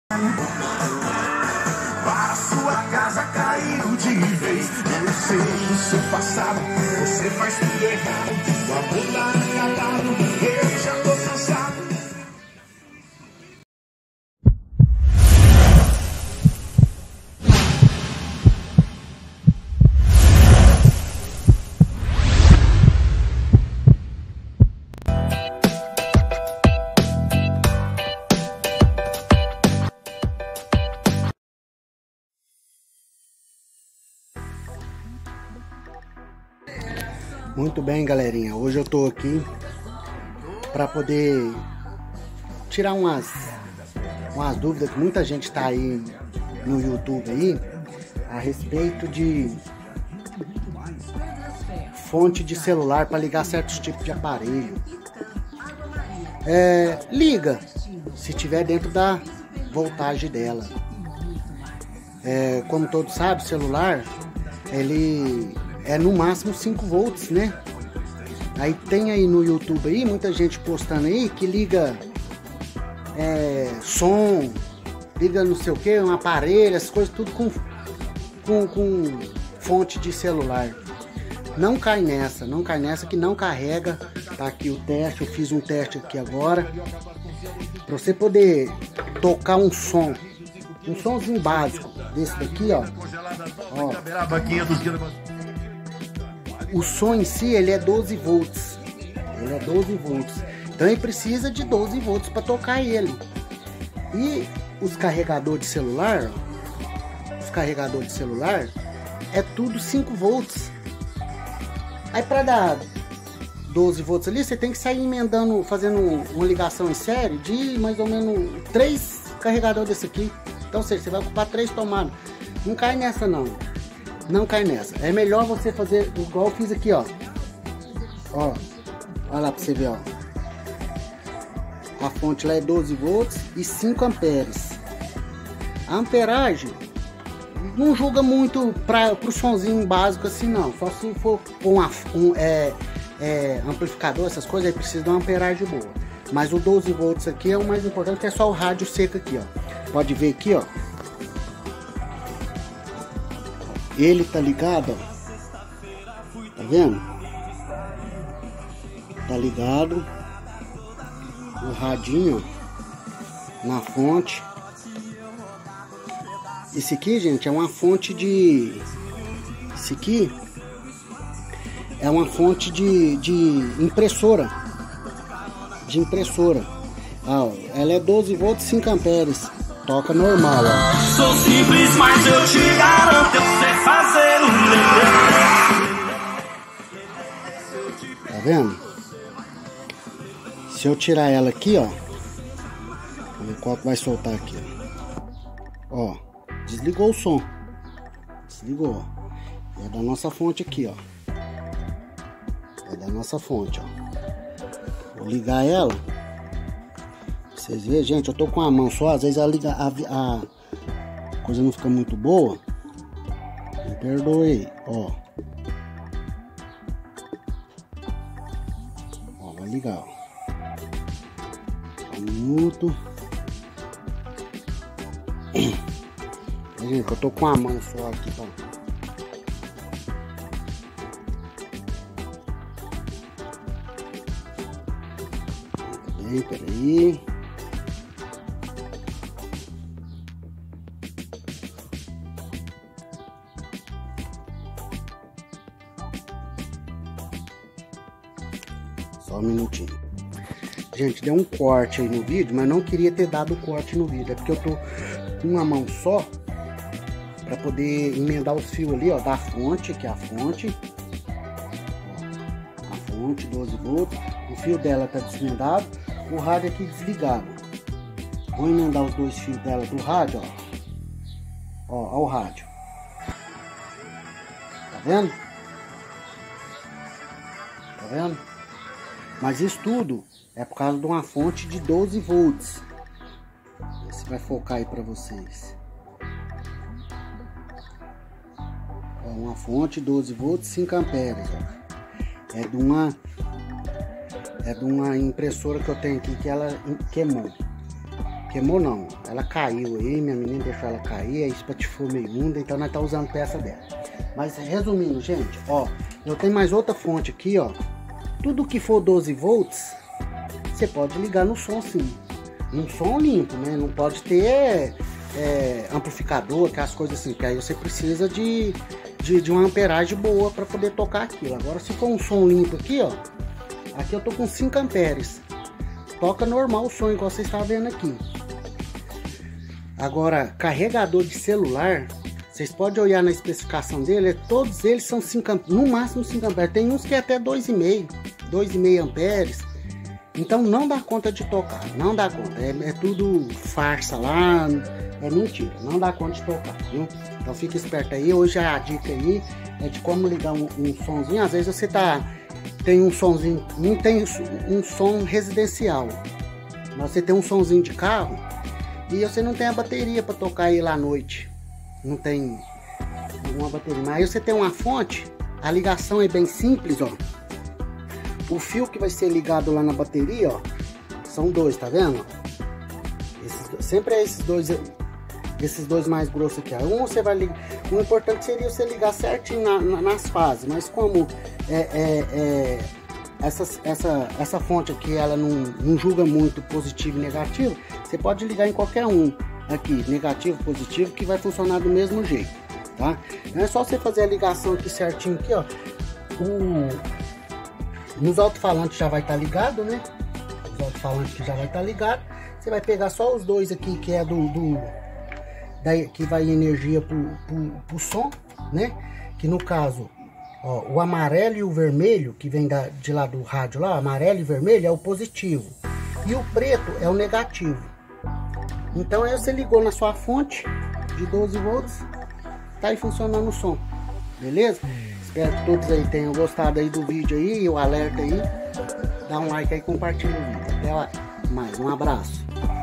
Para sua casa caiu de vez. Eu sei do seu passado, você faz tudo errado. O amor tá acabado, eu já tô cansado. Muito bem, galerinha, hoje eu tô aqui para poder tirar umas dúvidas que muita gente tá aí no YouTube aí a respeito de fonte de celular para ligar certos tipos de aparelho. Liga se tiver dentro da voltagem dela. Como todos sabem, o celular ele é no máximo 5 volts, né? Aí tem aí no YouTube aí muita gente postando aí que liga som, liga não sei o que, um aparelho, essas coisas tudo com fonte de celular. Não cai nessa que não carrega. Tá aqui o teste, eu fiz um teste aqui agora. Pra você poder tocar um somzinho básico desse daqui, ó. O som em si, ele é 12 volts. Então ele precisa de 12 volts para tocar ele. E os carregadores de celular, é tudo 5 volts. Aí para dar 12 volts ali, você tem que sair emendando, fazendo uma ligação em série de mais ou menos 3 carregadores desse aqui. Então você vai ocupar 3 tomadas. Não cai nessa não. Não cai nessa. É melhor você fazer igual eu fiz aqui, ó. Ó. Olha lá pra você ver, ó. A fonte lá é 12 volts e 5 amperes. A amperagem não julga muito pro sonzinho básico assim, não. Só se for com amplificador, essas coisas, aí precisa de uma amperagem boa. Mas o 12 volts aqui é o mais importante, que é só o rádio seco aqui, ó. Pode ver aqui, ó. Ele tá ligado, ó. Tá vendo? Tá ligado. O radinho na fonte. Esse aqui, gente, é uma fonte de... Esse aqui é uma fonte de impressora. Ó, ela é 12 volts, 5 amperes. Toca normal, ó. Sou simples, mas eu te garanto, eu sei fazer um Tá vendo? Se eu tirar ela aqui, ó. Vamos ver qual que vai soltar aqui, ó. Ó, desligou o som. Desligou, ó. É da nossa fonte aqui, ó. É da nossa fonte, ó. Vou ligar ela. Vocês veem, gente, eu tô com a mão só, às vezes a coisa não fica muito boa. Me perdoe, ó. Ó, vai ligar, ó. Um minuto. Gente, eu tô com a mão só aqui, ó. Bem, peraí. Só um minutinho. Gente, deu um corte aí no vídeo, mas não queria ter dado corte no vídeo. É porque eu tô com uma mão só para poder emendar os fios ali, ó, da fonte, que é a fonte. Ó, a fonte, 12 volts. O fio dela tá desmendado, o rádio aqui desligado. Vou emendar os dois fios dela do rádio, ó. Ó o rádio. Tá vendo? Tá vendo? Mas isso tudo é por causa de uma fonte de 12 volts. Esse vai focar aí para vocês. É uma fonte 12 volts, 5 amperes. Ó. É de uma impressora que eu tenho aqui que ela queimou. Queimou não, ela caiu aí, minha menina deixou ela cair, aí espatifou meio mundo, então nós tá usando peça dela. Mas resumindo, gente, ó, eu tenho mais outra fonte aqui, ó. Tudo que for 12 volts, você pode ligar no som sim. Um som limpo, né? Não pode ter amplificador, aquelas coisas assim, que aí você precisa de uma amperagem boa para poder tocar aquilo. Agora se for um som limpo aqui, ó, aqui eu tô com 5 amperes. Toca normal o som, igual vocês estão vendo aqui. Agora, carregador de celular, vocês podem olhar na especificação dele, todos eles são 5 amperes, no máximo 5 amperes. Tem uns que é até 2,5 amperes. Então não dá conta de tocar, não dá conta. É tudo farsa lá, é mentira, não dá conta de tocar, viu? Então fica esperto aí. Hoje a dica aí é de como ligar um somzinho. Às vezes você tem um somzinho, não tem um som residencial, mas você tem um somzinho de carro e você não tem a bateria para tocar ele à noite, não tem uma bateria, mas aí você tem uma fonte, a ligação é bem simples, ó. O fio que vai ser ligado lá na bateria, ó, são dois, tá vendo? Sempre é esses dois mais grossos aqui, ó. Um você vai ligar, o importante seria você ligar certinho nas fases, mas como essa fonte aqui, ela não julga muito positivo e negativo, você pode ligar em qualquer um aqui, negativo, positivo, que vai funcionar do mesmo jeito, tá? Não é só você fazer a ligação aqui certinho aqui, ó. Nos alto-falantes já vai estar ligado, né? Os alto-falantes que já vai estar ligado. Você vai pegar só os dois aqui, que é que vai energia pro som, né? Que no caso, ó, o amarelo e o vermelho, que vem de lá do rádio lá, amarelo e vermelho é o positivo. E o preto é o negativo. Então aí você ligou na sua fonte de 12 volts, tá aí funcionando o som, beleza? Espero que todos aí tenham gostado aí do vídeo aí, o alerta aí. Dá um like aí, compartilha o vídeo. Até mais, um abraço.